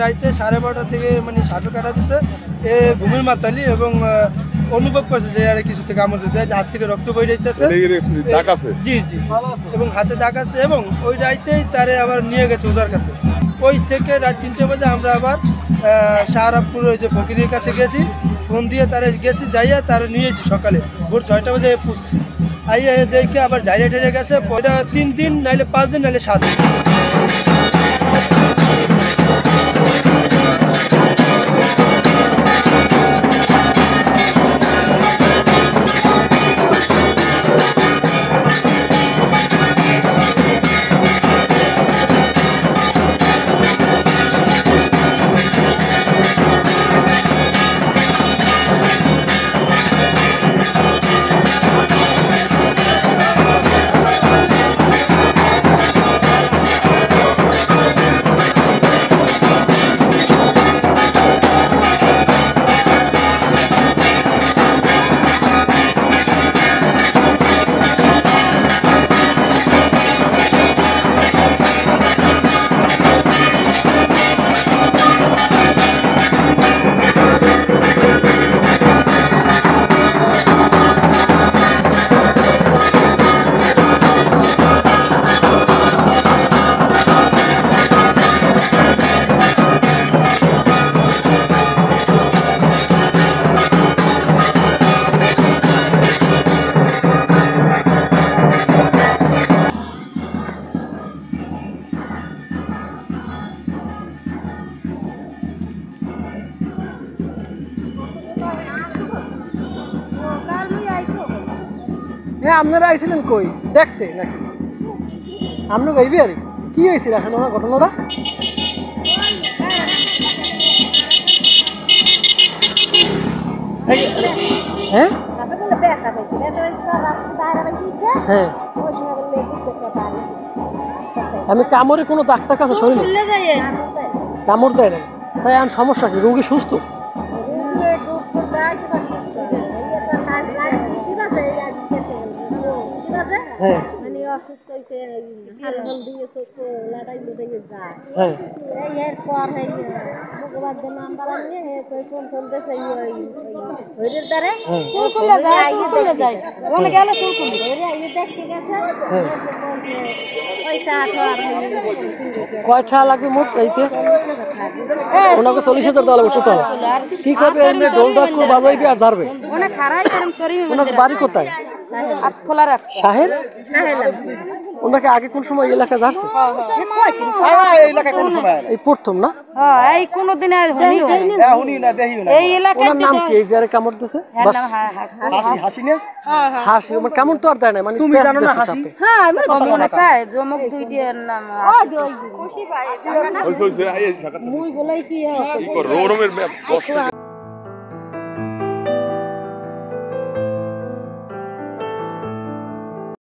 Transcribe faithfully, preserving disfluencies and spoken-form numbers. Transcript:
রাইতে সাড়ে বারোটা থেকে মানে সাঁটু কাটা দিচ্ছে এ ঘুমের মাতালি এবং অনুভব করছে যে আর কিছু থেকে কামড় দিতে হাত থেকে রক্ত বই যাইতেছে জি জি এবং হাতে দাগ আছে এবং ওই রাইতেই তারে আবার নিয়ে গেছে ওদের কাছে। ওই থেকে রাত তিনটে বাজে আমরা আবার শাহরাবপুর ওই যে ফকিরের কাছে গেছি, ফোন দিয়ে তারা গেছি যাইয়া তারা নিয়েছি সকালে ভোর ছয়টা বাজে পুষছি আইয়া দেখে আবার ঝাইড়ে ঠেড়ে গেছে ওইটা তিন দিন নাইলে পাঁচ দিন নাইলে সাত দিন। আপনারা আইছিলেন কই দেখতে নাকি আপনার গাইবি আর কি হয়েছিল এখন ওনার ঘটনাটা? হ্যাঁ হ্যাঁ আমি কামড়ে কোনো ডাক্তার কাছে শরীরে কামড় দেয় না তাই এখন সমস্যা কি? রোগী সুস্থ? হ্যাঁ অসুস্থ হয়েছে হালহল দিয়ে চোখে লাগাই দিয়ে যায় হ্যাঁ এরপর ভগবান যে নাম্বার আনিয়ে ফোন ফোন দিয়েছে হইরের দ্বারে চুল খুলে যায় চুল খুলে যায় ওখানে গেলে চুল খুলে হইরে আইয়ে দেখতে গেছে পয়সা আঠার কয়টা লাগবে মোট রাইতে? ওনাকে চল্লিশ হাজার দেওয়া লাগবে টোটাল। কি করবে এমনি ডোল ডাক করে বাজাইবে আর ঝাড়বে? ওনা খারাই এরকম করি ওনার বাড়ি কোথায়? আটখোলা রাখ শাহের শাহেলাম ওনাকে আগে কোন সময় এলাকা যাচ্ছে? এই প্রথম না? এই কোনদিন এই এলাকার ওনার নাম কি? এই যে আরে কামড় দিতেছে হাসি না হাসি ওর কামড় তো আর দেয় না মানে তুমি জানো না হাসি? হ্যাঁ আমি তো মনে চাই জমক দুই দিন নাম খুশি ভাই মুই বলাই কি